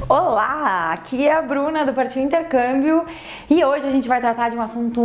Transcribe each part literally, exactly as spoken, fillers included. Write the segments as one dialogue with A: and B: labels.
A: Olá, aqui é a Bruna do Partiu Intercâmbio e hoje a gente vai tratar de um assunto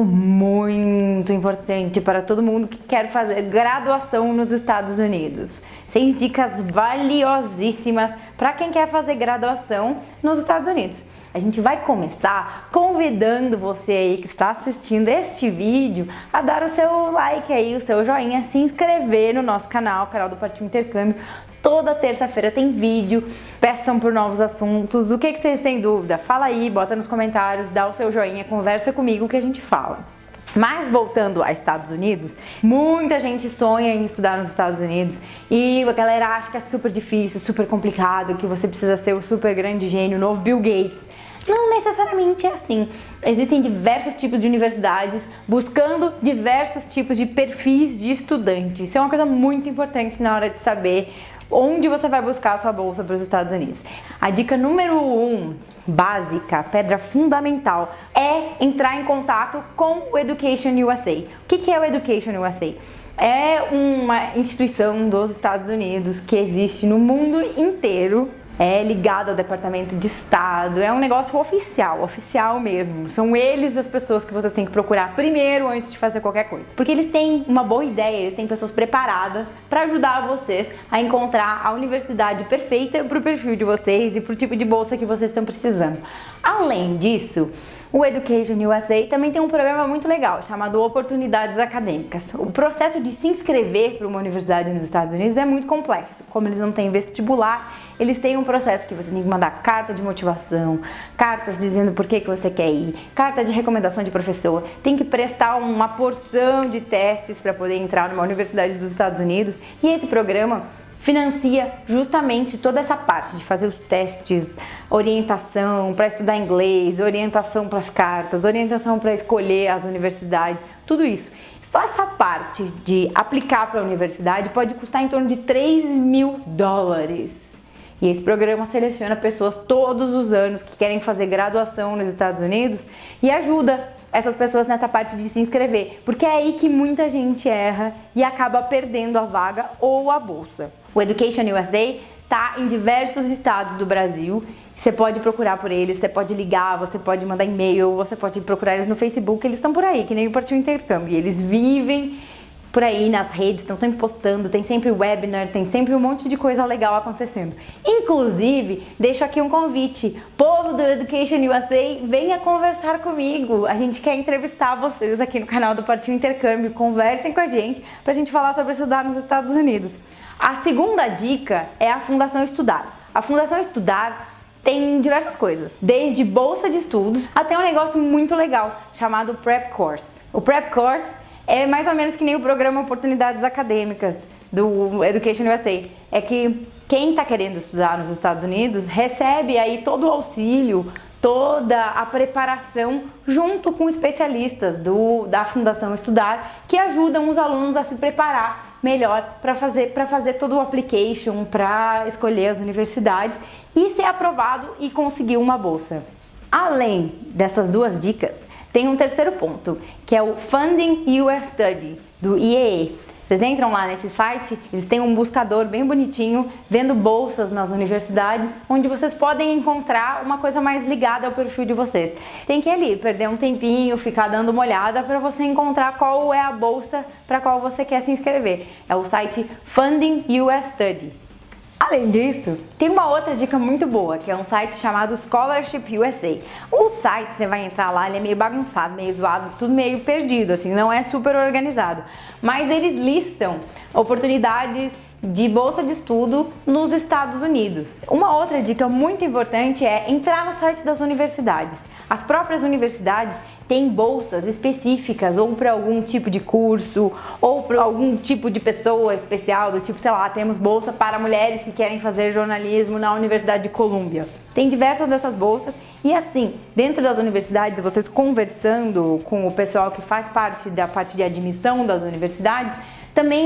A: muito importante para todo mundo que quer fazer graduação nos Estados Unidos. Seis dicas valiosíssimas para quem quer fazer graduação nos Estados Unidos. A gente vai começar convidando você aí que está assistindo este vídeo a dar o seu like aí, o seu joinha, se inscrever no nosso canal, canal do Partiu Intercâmbio. Toda terça-feira tem vídeo, peçam por novos assuntos. O que, que vocês têm dúvida? Fala aí, bota nos comentários, dá o seu joinha, conversa comigo que a gente fala. Mas voltando aos Estados Unidos, muita gente sonha em estudar nos Estados Unidos e a galera acha que é super difícil, super complicado, que você precisa ser o super grande gênio, o novo Bill Gates. Não necessariamente é assim. Existem diversos tipos de universidades buscando diversos tipos de perfis de estudante. Isso é uma coisa muito importante na hora de saber onde você vai buscar a sua bolsa para os Estados Unidos. A dica número um, básica, pedra fundamental, é entrar em contato com o Education U S A. O que é o Education U S A? É uma instituição dos Estados Unidos que existe no mundo inteiro. É ligado ao Departamento de Estado, é um negócio oficial, oficial mesmo. São eles as pessoas que vocês têm que procurar primeiro antes de fazer qualquer coisa. Porque eles têm uma boa ideia, eles têm pessoas preparadas para ajudar vocês a encontrar a universidade perfeita para o perfil de vocês e para o tipo de bolsa que vocês estão precisando. Além disso, o Education U S A também tem um programa muito legal chamado Oportunidades Acadêmicas. O processo de se inscrever para uma universidade nos Estados Unidos é muito complexo. Como eles não têm vestibular, eles têm um processo que você tem que mandar carta de motivação, cartas dizendo por que, que você quer ir, carta de recomendação de professor, tem que prestar uma porção de testes para poder entrar numa universidade dos Estados Unidos e esse programa financia justamente toda essa parte de fazer os testes, orientação para estudar inglês, orientação para as cartas, orientação para escolher as universidades, tudo isso. Só essa parte de aplicar para a universidade pode custar em torno de três mil dólares. E esse programa seleciona pessoas todos os anos que querem fazer graduação nos Estados Unidos e ajuda essas pessoas nessa parte de se inscrever, porque é aí que muita gente erra e acaba perdendo a vaga ou a bolsa. O Education U S A está em diversos estados do Brasil. Você pode procurar por eles, você pode ligar, você pode mandar e-mail, você pode procurar eles no Facebook, eles estão por aí, que nem o Partiu Intercâmbio. Eles vivem por aí nas redes, estão sempre postando, tem sempre webinar, tem sempre um monte de coisa legal acontecendo. Inclusive, deixo aqui um convite, povo do Education U S A, venha conversar comigo. A gente quer entrevistar vocês aqui no canal do Partiu Intercâmbio, conversem com a gente pra gente falar sobre estudar nos Estados Unidos. A segunda dica é a Fundação Estudar. A Fundação Estudar tem diversas coisas, desde bolsa de estudos até um negócio muito legal chamado Prep Course. O Prep Course é mais ou menos que nem o programa Oportunidades Acadêmicas do Education U S A. É que quem está querendo estudar nos Estados Unidos recebe aí todo o auxílio, toda a preparação junto com especialistas do, da Fundação Estudar que ajudam os alunos a se preparar melhor para fazer, para fazer todo o application, para escolher as universidades e ser aprovado e conseguir uma bolsa. Além dessas duas dicas, tem um terceiro ponto, que é o Funding U S Study, do I E E. Vocês entram lá nesse site, eles têm um buscador bem bonitinho, vendo bolsas nas universidades, onde vocês podem encontrar uma coisa mais ligada ao perfil de vocês. Tem que ir ali, perder um tempinho, ficar dando uma olhada para você encontrar qual é a bolsa para qual você quer se inscrever. É o site Funding U S Study. Além disso, tem uma outra dica muito boa, que é um site chamado Scholarship U S A. O site, você vai entrar lá, ele é meio bagunçado, meio zoado, tudo meio perdido, assim, não é super organizado. Mas eles listam oportunidades de bolsa de estudo nos Estados Unidos. Uma outra dica muito importante é entrar no site das universidades. As próprias universidades têm bolsas específicas ou para algum tipo de curso ou para algum tipo de pessoa especial, do tipo, sei lá, temos bolsa para mulheres que querem fazer jornalismo na Universidade de Colômbia. Tem diversas dessas bolsas e assim, dentro das universidades, vocês conversando com o pessoal que faz parte da parte de admissão das universidades, também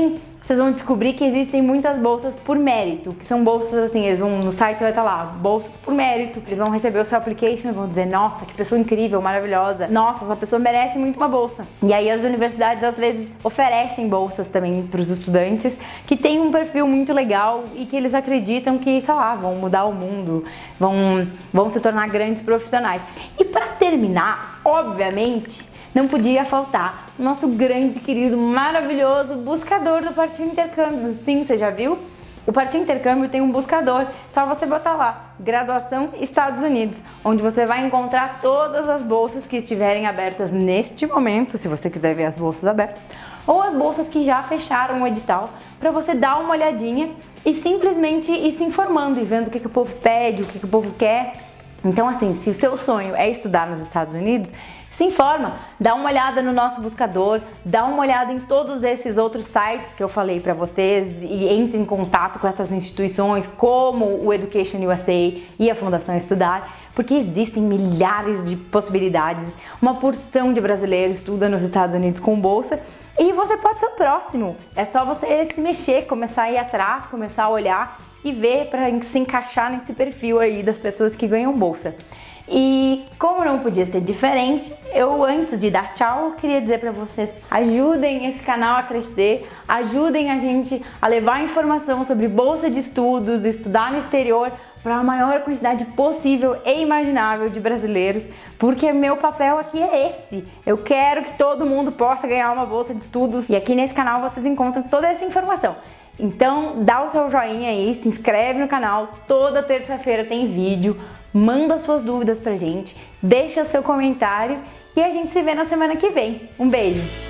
A: vocês vão descobrir que existem muitas bolsas por mérito, que são bolsas assim, eles vão no site, vai estar lá, bolsas por mérito, eles vão receber o seu application e vão dizer, nossa, que pessoa incrível, maravilhosa, nossa, essa pessoa merece muito uma bolsa. E aí as universidades às vezes oferecem bolsas também para os estudantes que têm um perfil muito legal e que eles acreditam que, sei lá, vão mudar o mundo, vão, vão se tornar grandes profissionais. E para terminar, obviamente, não podia faltar o nosso grande, querido, maravilhoso buscador do Partiu Intercâmbio. Sim, você já viu? O Partiu Intercâmbio tem um buscador, só você botar lá, Graduação Estados Unidos, onde você vai encontrar todas as bolsas que estiverem abertas neste momento, se você quiser ver as bolsas abertas, ou as bolsas que já fecharam o edital, para você dar uma olhadinha e simplesmente ir se informando e vendo o que, que o povo pede, o que, que o povo quer. Então, assim, se o seu sonho é estudar nos Estados Unidos, se informa, dá uma olhada no nosso buscador, dá uma olhada em todos esses outros sites que eu falei para vocês e entre em contato com essas instituições como o Education U S A e a Fundação Estudar, porque existem milhares de possibilidades, uma porção de brasileiros estuda nos Estados Unidos com bolsa e você pode ser o próximo. É só você se mexer, começar a ir atrás, começar a olhar e ver para se encaixar nesse perfil aí das pessoas que ganham bolsa. E como não podia ser diferente, eu antes de dar tchau, eu queria dizer para vocês, ajudem esse canal a crescer, ajudem a gente a levar informação sobre bolsa de estudos, estudar no exterior para a maior quantidade possível e imaginável de brasileiros, porque meu papel aqui é esse. Eu quero que todo mundo possa ganhar uma bolsa de estudos e aqui nesse canal vocês encontram toda essa informação. Então dá o seu joinha aí, se inscreve no canal, toda terça-feira tem vídeo. Manda suas dúvidas pra gente, deixa seu comentário e a gente se vê na semana que vem. Um beijo!